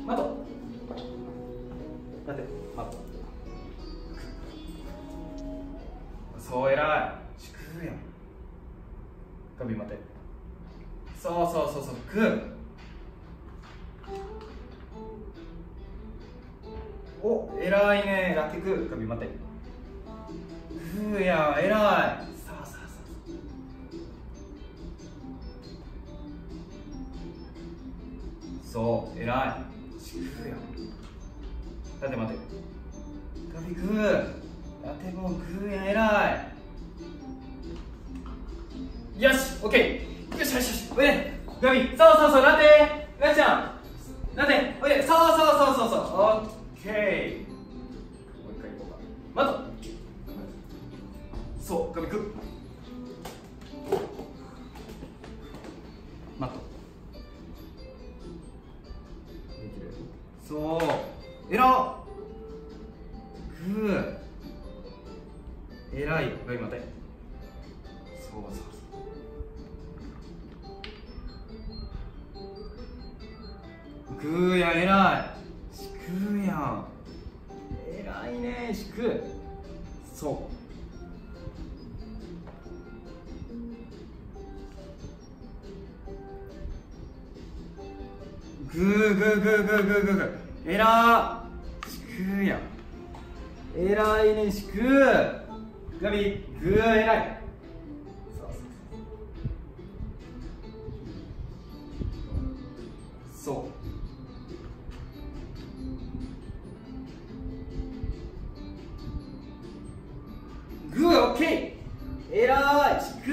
待と待って待とそう偉いしくやん首待てそうグーお偉いねラテグー首待てグーやん偉いそう偉いしくやん待て待て首グーラテもグーやん偉いよしオッケーよしよしよしおいでガビそうラテラちゃんラテおいでそうオッケーもう一回行こうか待とそうガビグー待とできるそう偉っグー偉いガビ待てそうグーやん偉いしくーやん偉いねしくーそうグー偉いしくーやん偉いねしくーガビグー偉いそうグーオッケー偉いしく